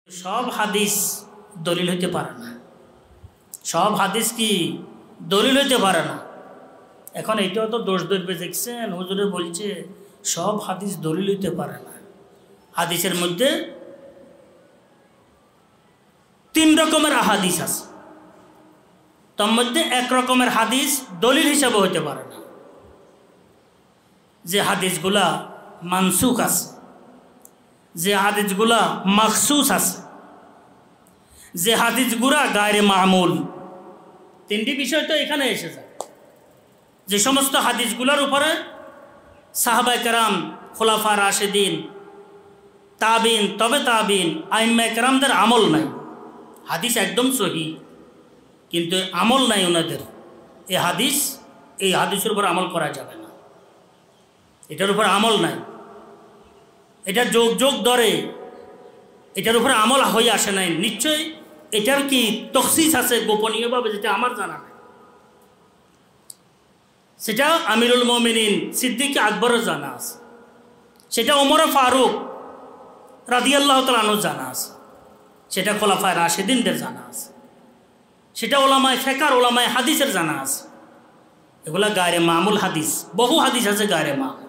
সব হাদিস দলিল হইতে পারে না, সব হাদিস কি দলিল হইতে পারে না। এখন এইটাও তো দোষ ধরবে, দেখছেন হুজুরে বলছে সব হাদিস দলিল হইতে পারে না। হাদিসের মধ্যে তিন রকমের হাদিস আছে, তার মধ্যে এক রকমের হাদিস দলিল হিসাবে হইতে পারে না, যে হাদিসগুলা মানসুখ আছে, যে হাদিসগুলা মখসুস আছে, যে হাদিসগুলা গায়রে মামুল। তিনটি বিষয় তো এখানে এসে যায়। যে সমস্ত হাদিসগুলোর উপরে সাহাবায়ে কেরাম, খোলাফা রাশেদিন, তাবিন, তবে তাবিন, আইম্মায়ে কেরামদের আমল নাই। হাদিস একদম সহি, কিন্তু আমল নাই ওনাদের। এই হাদিসের উপর আমল করা যাবে না, এটার উপর আমল নাই। এটা যোগ যোগ ধরে এটার উপরে আমল হয়ে আসে নাই। নিশ্চয়ই এটার কি তখসিস আছে গোপনীয়ভাবে, যেটা আমার জানা নাই। সেটা আমিরুল মোমিনিন সিদ্দিক আকবরের জানা আছে, সেটা ওমর ফারুক রাদিয়াল্লাহু তাআলা আনহু জানা আছে, সেটা খোলাফায়ে রাশেদিনদের জানা আছে, সেটা ওলামায়ে ফিকহ ওলামায়ে হাদিসের জানা আছে। এগুলা গায়রে মামুল হাদিস। বহু হাদিস আছে গায়রে মামুল।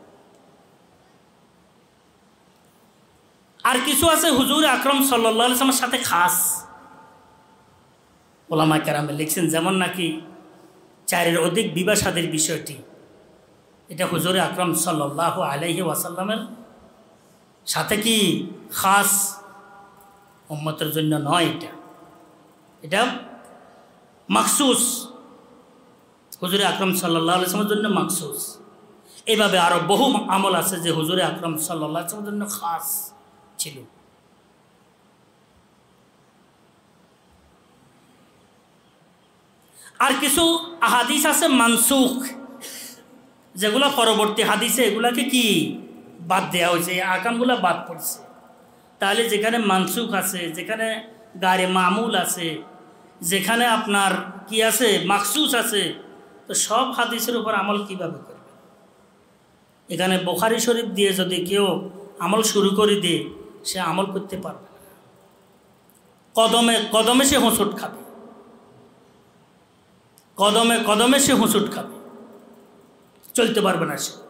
আর কিছু আছে হুজুর আকরাম সাল্লাল্লাহু আলাইহি ওয়াসাল্লামের সাথে খাস। ওলামায়ে কেরামে লিখছেন, যেমন নাকি 4-এর অধিক বিবাহ শাদীর বিষয়টি, এটা হুজুর আকরাম সাল্লাল্লাহু আলাইহি ওয়াসাল্লামের সাথে কি খাস, উম্মতের জন্য নয়। এটা মখসুস, হুজুর আকরাম সাল্লাল্লাহু আলাইহি ওয়াসাল্লামের জন্য মখসুস। এইভাবে আরো বহু আমল আছে যে হুজুর আকরাম সাল্লাল্লাহু আলাইহি ওয়াসাল্লামের জন্য খাস ছিল। আর কিছু আহাদিস আছে মানসুখ, যেগুলো পরবর্তী হাদিসে এগুলাকে কি বাদ দেওয়া হয়েছে, এই আকামগুলো বাদ পড়ছে। তাহলে যেখানে মানসুখ আছে, যেখানে গায়রে মামুল আছে, যেখানে আপনার কি আছে মখসুস আছে, তো সব হাদিসের উপর আমল কিভাবে করবে? এখানে বুখারী শরীফ দিয়ে যদি কেউ আমল শুরু করে দিয়ে, সে আমল করতে পারবে না। কদমে কদমে সে হোঁচট খাবে, কদমে কদমে সে হোঁচট খাবে, চলতে পারবে না সে।